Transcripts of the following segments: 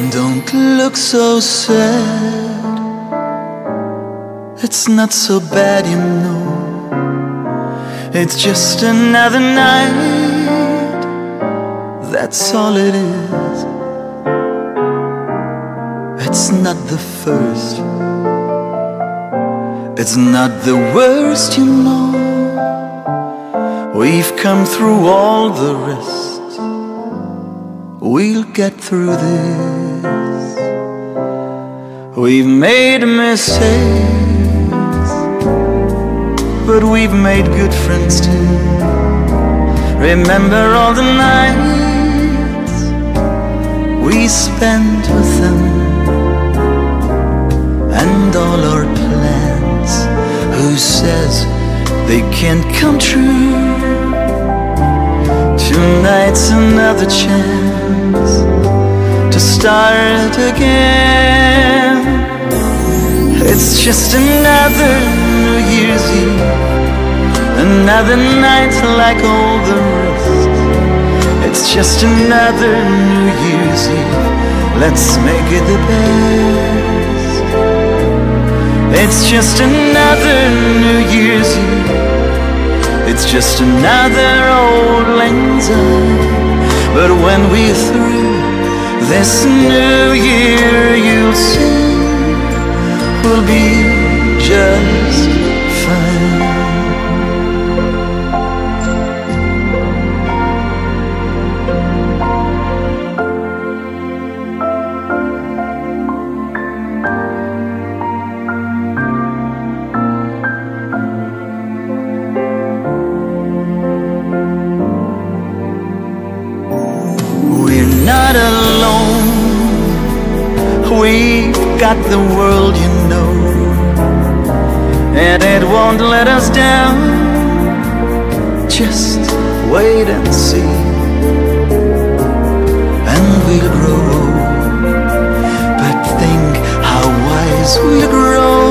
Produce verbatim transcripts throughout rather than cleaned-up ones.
Don't look so sad. It's not so bad, you know. It's just another night, that's all it is. It's not the first, it's not the worst, you know. We've come through all the rest. We'll get through this. We've made mistakes, but we've made good friends too. Remember all the nights we spent with them, and all our plans. Who says they can't come true? Tonight's another chance to start again. It's just another New Year's Eve, another night like all the rest. It's just another New Year's Eve, let's make it the best. It's just another New Year's Eve, it's just another old lang syne. But when we're through this new year, you'll see we'll be just fine. Not alone, we've got the world, you know, and it won't let us down. Just wait and see, and we'll grow. But think how wise we'll grow.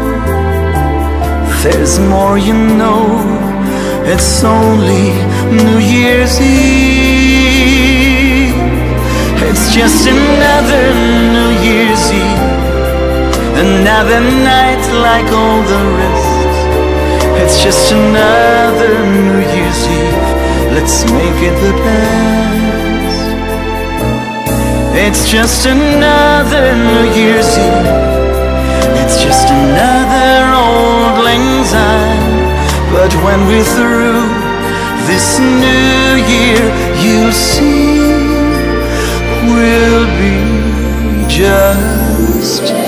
There's more, you know. It's only New Year's Eve. It's just another New Year's Eve, another night like all the rest. It's just another New Year's Eve, let's make it the best. It's just another New Year's Eve, it's just another old lang syne. But when we're through this new year, you'll see we'll be just